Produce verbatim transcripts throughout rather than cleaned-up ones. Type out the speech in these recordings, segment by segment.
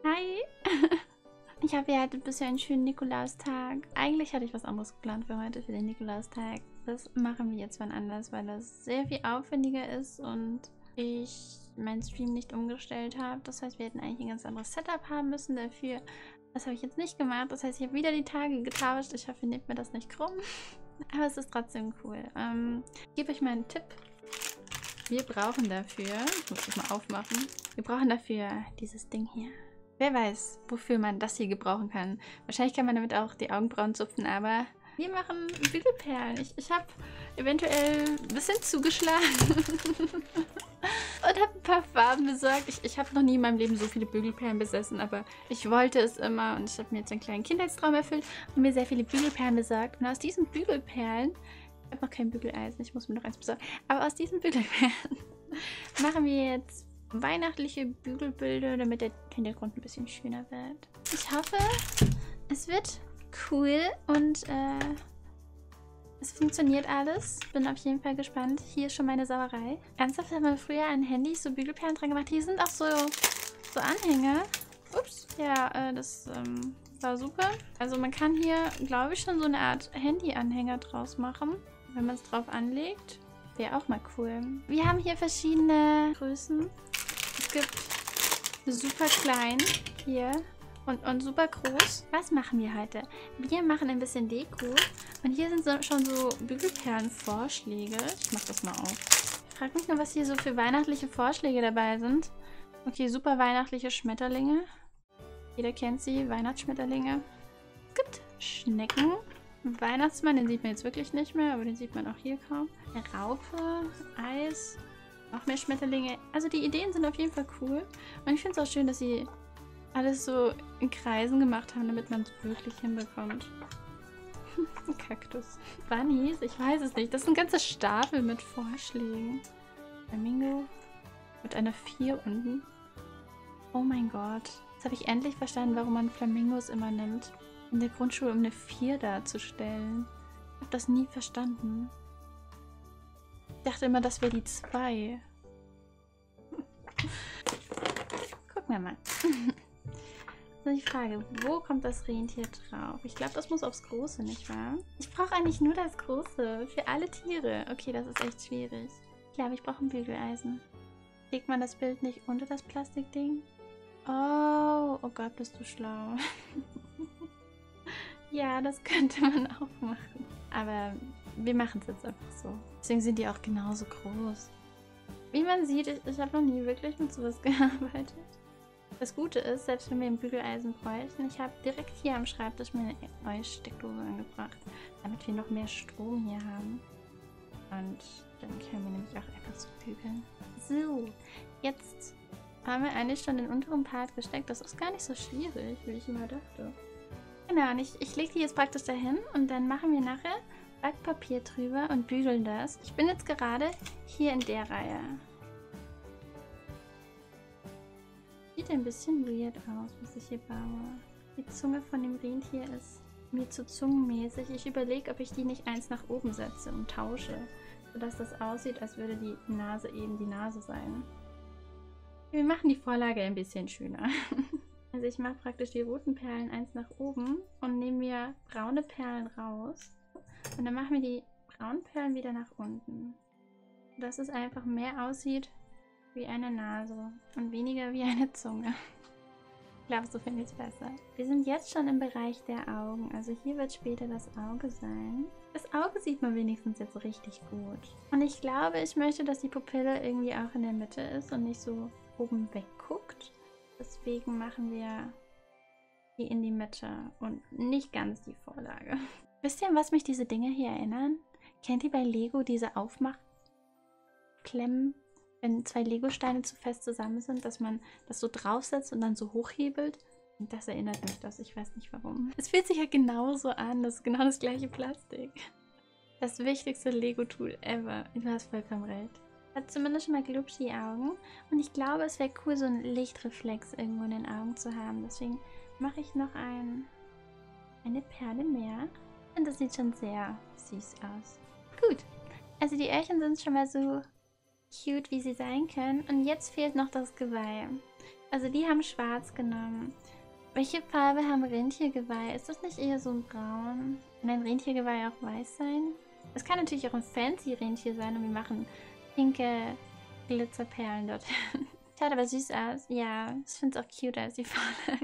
Hi! Ich habe ja heute ein bisschen einen schönen Nikolaustag. Eigentlich hatte ich was anderes geplant für heute, für den Nikolaustag. Das machen wir jetzt wann anders, weil das sehr viel aufwendiger ist und ich meinen Stream nicht umgestellt habe. Das heißt, wir hätten eigentlich ein ganz anderes Setup haben müssen dafür. Das habe ich jetzt nicht gemacht. Das heißt, ich habe wieder die Tage getauscht. Ich hoffe, ihr nehmt mir das nicht krumm. Aber es ist trotzdem cool. Ähm, ich gebe euch mal einen Tipp. Wir brauchen dafür, ich muss das mal aufmachen, wir brauchen dafür dieses Ding hier. Wer weiß, wofür man das hier gebrauchen kann. Wahrscheinlich kann man damit auch die Augenbrauen zupfen, aber wir machen Bügelperlen. Ich, ich habe eventuell ein bisschen zugeschlagen und habe ein paar Farben besorgt. Ich, ich habe noch nie in meinem Leben so viele Bügelperlen besessen, aber ich wollte es immer und ich habe mir jetzt einen kleinen Kindheitstraum erfüllt und mir sehr viele Bügelperlen besorgt. Und aus diesen Bügelperlen, ich habe noch kein Bügeleisen, ich muss mir noch eins besorgen, aber aus diesen Bügelperlen machen wir jetzt weihnachtliche Bügelbilder, damit der Hintergrund ein bisschen schöner wird. Ich hoffe, es wird cool und äh, es funktioniert alles. Bin auf jeden Fall gespannt. Hier ist schon meine Sauerei. Ernsthaft haben wir früher an Handys so Bügelperlen dran gemacht. Hier sind auch so, so Anhänger. Ups. Ja, äh, das ähm, war super. Also man kann hier, glaube ich, schon so eine Art Handy-Anhänger draus machen, wenn man es drauf anlegt. Wäre auch mal cool. Wir haben hier verschiedene Größen. Es gibt super klein hier und, und super groß. Was machen wir heute? Wir machen ein bisschen Deko. Und hier sind so, schon so Bügelperlen-Vorschläge. Ich mach das mal auf. Ich frage mich nur, was hier so für weihnachtliche Vorschläge dabei sind. Okay, super weihnachtliche Schmetterlinge. Jeder kennt sie, Weihnachtsschmetterlinge. Es gibt Schnecken. Weihnachtsmann, den sieht man jetzt wirklich nicht mehr, aber den sieht man auch hier kaum. Eine Raupe, Eis, noch mehr Schmetterlinge. Also die Ideen sind auf jeden Fall cool. Und ich finde es auch schön, dass sie alles so in Kreisen gemacht haben, damit man es wirklich hinbekommt. Ein Kaktus. Bunnies? Ich weiß es nicht. Das ist ein ganzer Stapel mit Vorschlägen. Flamingo mit einer vier unten. Oh mein Gott. Jetzt habe ich endlich verstanden, warum man Flamingos immer nimmt. In der Grundschule, um eine vier darzustellen. Ich habe das nie verstanden. Ich dachte immer, das wäre die zwei. Gucken wir mal. Das ist die Frage, wo kommt das Rentier drauf? Ich glaube, das muss aufs Große, nicht wahr? Ich brauche eigentlich nur das Große. Für alle Tiere. Okay, das ist echt schwierig. Ich glaube, ich brauche ein Bügeleisen. Legt man das Bild nicht unter das Plastikding? Oh, oh Gott, bist du schlau. Ja, das könnte man auch machen. Aber wir machen es jetzt einfach so. Deswegen sind die auch genauso groß. Wie man sieht, ich, ich habe noch nie wirklich mit sowas gearbeitet. Das Gute ist, selbst wenn wir ein Bügeleisen bräuchten, ich habe direkt hier am Schreibtisch mir eine neue Steckdose angebracht, damit wir noch mehr Strom hier haben. Und dann können wir nämlich auch einfach so bügeln. So, jetzt haben wir eigentlich schon den unteren Part gesteckt. Das ist gar nicht so schwierig, wie ich immer dachte. Genau, und ich, ich lege die jetzt praktisch dahin und dann machen wir nachher Backpapier drüber und bügeln das. Ich bin jetzt gerade hier in der Reihe. Sieht ein bisschen weird aus, was ich hier baue. Die Zunge von dem Rentier ist mir zu zungenmäßig. Ich überlege, ob ich die nicht eins nach oben setze und tausche, sodass das aussieht, als würde die Nase eben die Nase sein. Wir machen die Vorlage ein bisschen schöner. Also ich mache praktisch die roten Perlen eins nach oben und nehme mir braune Perlen raus. Und dann machen wir die braunen Perlen wieder nach unten. Dass es einfach mehr aussieht wie eine Nase und weniger wie eine Zunge. Ich glaube, so finde ich es besser. Wir sind jetzt schon im Bereich der Augen. Also hier wird später das Auge sein. Das Auge sieht man wenigstens jetzt richtig gut. Und ich glaube, ich möchte, dass die Pupille irgendwie auch in der Mitte ist und nicht so oben wegguckt. Deswegen machen wir die in die Mitte und nicht ganz die Vorlage. Wisst ihr, an was mich diese Dinge hier erinnern? Kennt ihr bei Lego diese Aufmachklemmen, wenn zwei Lego-Steine zu fest zusammen sind, dass man das so draufsetzt und dann so hochhebelt? Und das erinnert mich das, ich weiß nicht warum. Es fühlt sich ja genauso an, das ist genau das gleiche Plastik. Das wichtigste Lego-Tool ever. Du hast vollkommen recht. Hat zumindest schon mal Glubschi-Augen. Und ich glaube, es wäre cool, so einen Lichtreflex irgendwo in den Augen zu haben. Deswegen mache ich noch ein, eine Perle mehr. Und das sieht schon sehr süß aus. Gut. Also die Öhrchen sind schon mal so cute, wie sie sein können. Und jetzt fehlt noch das Geweih. Also die haben schwarz genommen. Welche Farbe haben Rentiergeweih? Ist das nicht eher so ein Braun? Kann ein Rentiergeweih auch weiß sein? Es kann natürlich auch ein fancy Rentier sein und wir machen pinke Glitzerperlen dort. Schaut aber süß aus. Ja, ich finde es auch cute als die Vorlage.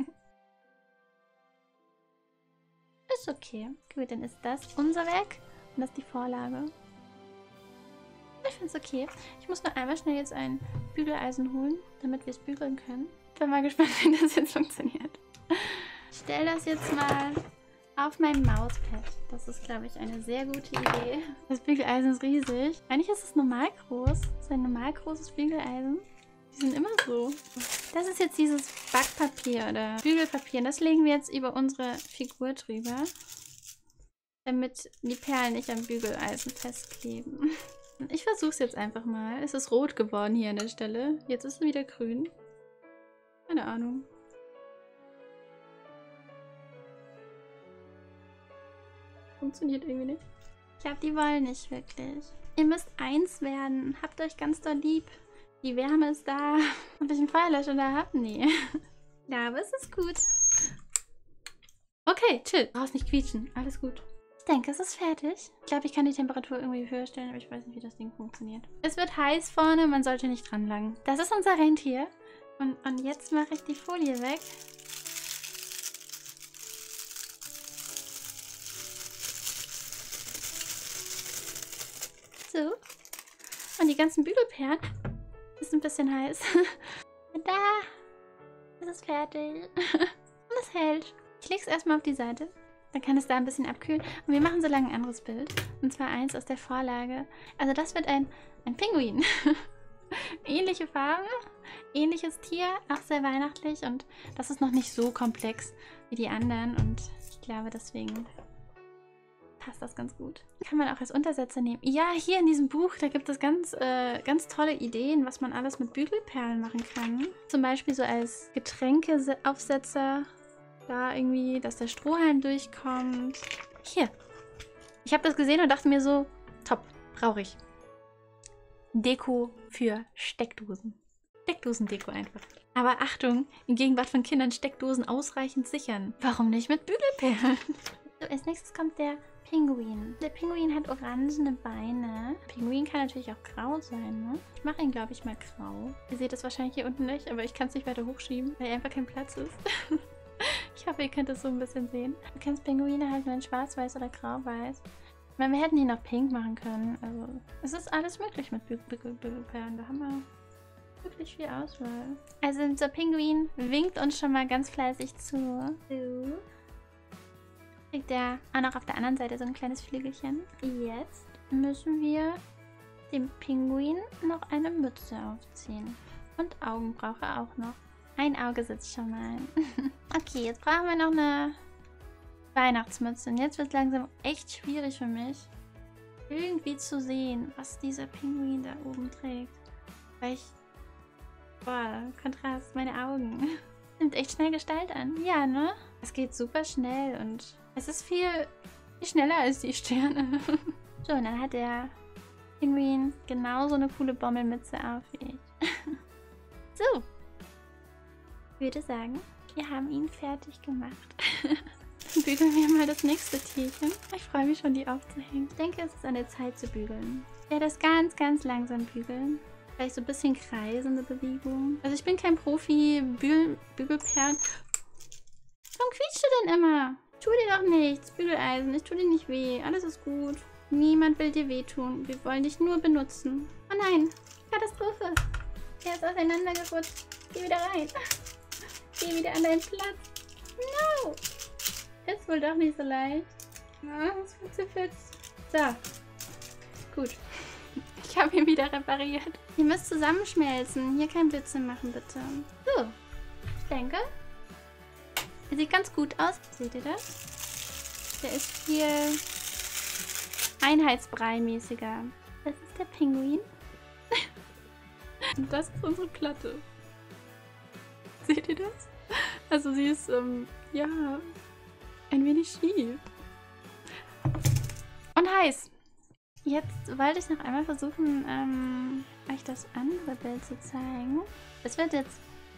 Ist okay. Gut, dann ist das unser Werk und das die Vorlage. Ich finde es okay. Ich muss nur einmal schnell jetzt ein Bügeleisen holen, damit wir es bügeln können. Ich bin mal gespannt, wie das jetzt funktioniert. Ich stelle das jetzt mal auf mein Mauspad. Das ist, glaube ich, eine sehr gute Idee. Das Bügeleisen ist riesig. Eigentlich ist es normal groß. Das ist ein normal großes Bügeleisen. Die sind immer so. Das ist jetzt dieses Backpapier oder Bügelpapier. Und das legen wir jetzt über unsere Figur drüber, damit die Perlen nicht am Bügeleisen festkleben. Ich versuche es jetzt einfach mal. Es ist rot geworden hier an der Stelle. Jetzt ist es wieder grün. Keine Ahnung. Funktioniert irgendwie nicht. Ich glaube, die wollen nicht wirklich. Ihr müsst eins werden. Habt euch ganz doll lieb. Die Wärme ist da. Ob ich einen Feuerlöscher da habe? Nee. Ja, aber es ist gut. Okay, chill. Brauchst nicht quietschen. Alles gut. Ich denke, es ist fertig. Ich glaube, ich kann die Temperatur irgendwie höher stellen, aber ich weiß nicht, wie das Ding funktioniert. Es wird heiß vorne, man sollte nicht dran langen. Das ist unser Rentier. Und, und jetzt mache ich die Folie weg. So. Und die ganzen Bügelperlen. Ist ein bisschen heiß. Da. Es ist fertig. Und es hält. Ich lege es erstmal auf die Seite. Dann kann es da ein bisschen abkühlen. Und wir machen so lange ein anderes Bild. Und zwar eins aus der Vorlage. Also das wird ein, ein Pinguin. Ähnliche Farbe, ähnliches Tier, auch sehr weihnachtlich. Und das ist noch nicht so komplex wie die anderen. Und ich glaube, deswegen passt das ganz gut. Kann man auch als Untersetzer nehmen. Ja, hier in diesem Buch, da gibt es ganz, äh, ganz tolle Ideen, was man alles mit Bügelperlen machen kann. Zum Beispiel so als Getränkeaufsetzer. Da irgendwie, dass der Strohhalm durchkommt. Hier. Ich habe das gesehen und dachte mir so, top, brauche ich. Deko für Steckdosen. Steckdosendeko einfach. Aber Achtung, in Gegenwart von Kindern Steckdosen ausreichend sichern. Warum nicht mit Bügelperlen? So, als nächstes kommt der Pinguin. Der Pinguin hat orangene Beine. Der Pinguin kann natürlich auch grau sein, ne? Ich mache ihn, glaube ich, mal grau. Ihr seht es wahrscheinlich hier unten nicht, aber ich kann es nicht weiter hochschieben, weil einfach kein Platz ist. Ich hoffe, ihr könnt es so ein bisschen sehen. Du kannst Pinguine halt nur in schwarz-weiß oder grau-weiß. Ich meine, wir hätten ihn noch pink machen können. Also, es ist alles möglich mit Bügelperlen. Da haben wir wirklich viel Auswahl. Also, unser Pinguin winkt uns schon mal ganz fleißig zu. So. Kriegt er auch noch auf der anderen Seite so ein kleines Flügelchen. Jetzt müssen wir dem Pinguin noch eine Mütze aufziehen. Und Augen braucht er auch noch. Ein Auge sitzt schon mal. Okay, jetzt brauchen wir noch eine Weihnachtsmütze. Und jetzt wird es langsam echt schwierig für mich, irgendwie zu sehen, was dieser Pinguin da oben trägt. Weil ich... Boah, Kontrast, meine Augen. Nimmt echt schnell Gestalt an. Ja, ne? Es geht super schnell und es ist viel, viel schneller als die Sterne. So, und dann hat der Pinguin genauso eine coole Bommelmütze auf wie ich. So. Ich würde sagen, wir haben ihn fertig gemacht. Dann bügeln wir mal das nächste Tierchen. Ich freue mich schon, die aufzuhängen. Ich denke, es ist an der Zeit zu bügeln. Ich werde das ganz, ganz langsam bügeln. Vielleicht so ein bisschen kreisende Bewegung. Also ich bin kein Profi, Bügel, Bügelperlen. Warum quietscht du denn immer? Tu dir doch nichts, Bügeleisen. Ich tu dir nicht weh. Alles ist gut. Niemand will dir wehtun. Wir wollen dich nur benutzen. Oh nein, Katastrophe. Er ist auseinandergerutscht. Geh wieder rein. Geh wieder an deinen Platz. No. Ist wohl doch nicht so leicht. Oh, es wird zerfetzt. So. Gut. Ich habe ihn wieder repariert. Ihr müsst zusammenschmelzen. Hier kein Blitze machen, bitte. So. Ich denke, er sieht ganz gut aus. Seht ihr das? Der ist viel Einheitsbrei-mäßiger. Das ist der Pinguin. Und das ist unsere Platte. Seht ihr das? Also sie ist, ähm, ja, ein wenig schief. Und heiß. Jetzt wollte ich noch einmal versuchen, ähm, euch das andere Bild zu zeigen. Es wird jetzt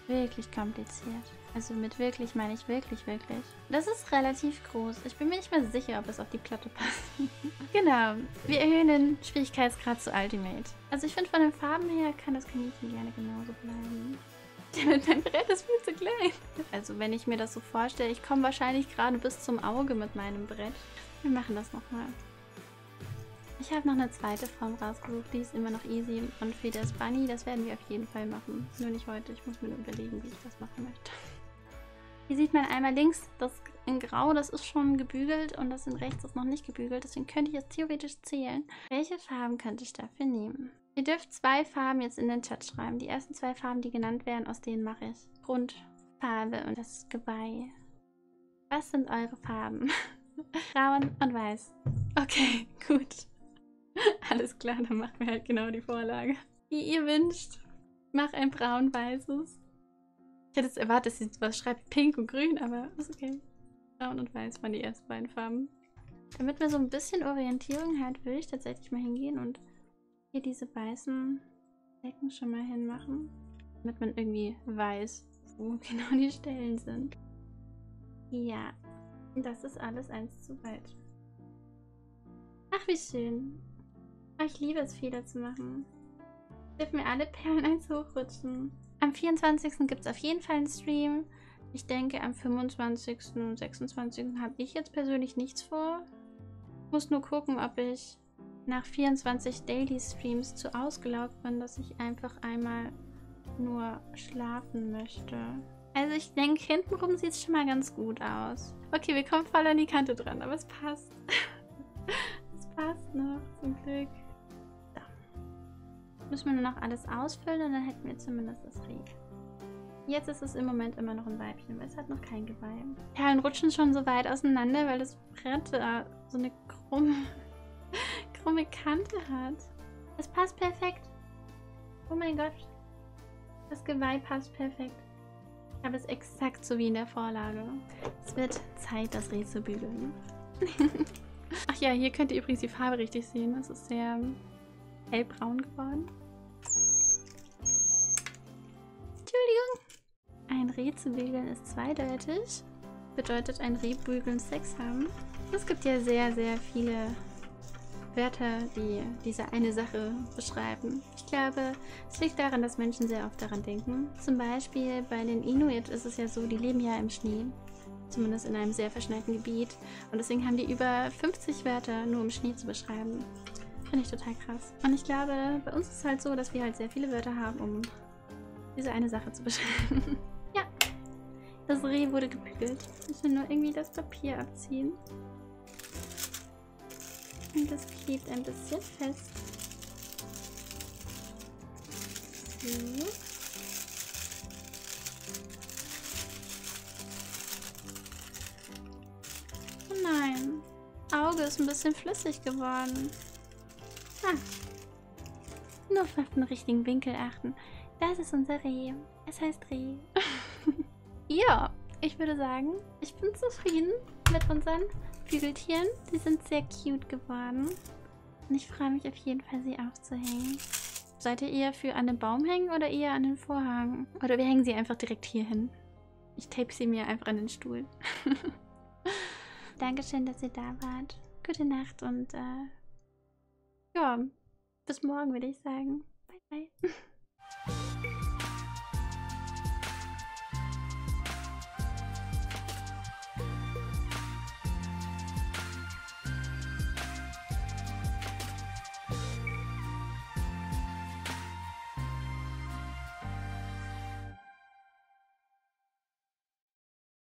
wirklich kompliziert. Also mit wirklich meine ich wirklich, wirklich. Das ist relativ groß. Ich bin mir nicht mehr sicher, ob es auf die Platte passt. Genau. Wir erhöhen den Schwierigkeitsgrad zu Ultimate. Also ich finde, von den Farben her kann das Kaninchen gerne genauso bleiben. Mein Brett ist viel zu klein. Also wenn ich mir das so vorstelle, ich komme wahrscheinlich gerade bis zum Auge mit meinem Brett. Wir machen das nochmal. Ich habe noch eine zweite Form rausgesucht, die ist immer noch easy. Und für das Bunny, das werden wir auf jeden Fall machen. Nur nicht heute, ich muss mir nur überlegen, wie ich das machen möchte. Hier sieht man einmal links, das in Grau, das ist schon gebügelt und das in rechts ist noch nicht gebügelt. Deswegen könnte ich jetzt theoretisch zählen. Welche Farben könnte ich dafür nehmen? Ihr dürft zwei Farben jetzt in den Chat schreiben. Die ersten zwei Farben, die genannt werden, aus denen mache ich Grundfarbe und das Geweih. Was sind eure Farben? Braun und Weiß. Okay, gut. Alles klar, dann machen wir halt genau die Vorlage. Wie ihr wünscht. Mach ein braun-weißes. Ich hätte jetzt erwartet, dass sie was schreibt, pink und grün, aber ist okay. Braun und weiß waren die ersten beiden Farben. Damit wir so ein bisschen Orientierung halt, will ich tatsächlich mal hingehen und hier diese weißen Flecken schon mal hinmachen. Damit man irgendwie weiß, wo genau die Stellen sind. Ja, das ist alles eins zu weit. Ach, wie schön. Oh, ich liebe es, Fehler zu machen. Dürfen mir alle Perlen eins hochrutschen. Am vierundzwanzigsten gibt es auf jeden Fall einen Stream. Ich denke, am fünfundzwanzigsten und sechsundzwanzigsten habe ich jetzt persönlich nichts vor. Muss nur gucken, ob ich nach vierundzwanzig Daily Streams zu ausgelaugt bin, dass ich einfach einmal nur schlafen möchte. Also ich denke, hintenrum sieht es schon mal ganz gut aus. Okay, wir kommen voll an die Kante dran, aber es passt. Es passt noch, zum Glück. Müssen wir nur noch alles ausfüllen und dann hätten wir zumindest das Reh. Jetzt ist es im Moment immer noch ein Weibchen, weil es hat noch kein Geweih. Perlen rutschen schon so weit auseinander, weil das Brett äh, so eine krumme, krumme Kante hat. Es passt perfekt. Oh mein Gott. Das Geweih passt perfekt. Ich habe es exakt so wie in der Vorlage. Es wird Zeit, das Reh zu bügeln. Ach ja, hier könnt ihr übrigens die Farbe richtig sehen. Das ist sehr hellbraun geworden. Entschuldigung. Ein Reh zu bügeln ist zweideutig. Bedeutet ein Reh bügeln Sex haben. Es gibt ja sehr, sehr viele Wörter, die diese eine Sache beschreiben. Ich glaube, es liegt daran, dass Menschen sehr oft daran denken. Zum Beispiel bei den Inuit ist es ja so, die leben ja im Schnee. Zumindest in einem sehr verschneiten Gebiet. Und deswegen haben die über fünfzig Wörter nur um Schnee zu beschreiben. Finde ich total krass. Und ich glaube, bei uns ist es halt so, dass wir halt sehr viele Wörter haben, um diese eine Sache zu beschreiben. Ja, das Reh wurde gebügelt. Ich muss nur irgendwie das Papier abziehen. Und das klebt ein bisschen fest. So. Oh nein. Auge ist ein bisschen flüssig geworden. Ah. Nur auf den richtigen Winkel achten. Das ist unser Reh. Es heißt Reh. Ja, ich würde sagen, ich bin zufrieden mit unseren Bügeltieren. Die sind sehr cute geworden. Und ich freue mich auf jeden Fall, sie aufzuhängen. Seid ihr eher für an den Baum hängen oder eher an den Vorhang? Oder wir hängen sie einfach direkt hier hin. Ich tape sie mir einfach an den Stuhl. Dankeschön, dass ihr da wart. Gute Nacht und äh, ja, bis morgen würde ich sagen. Bye, bye.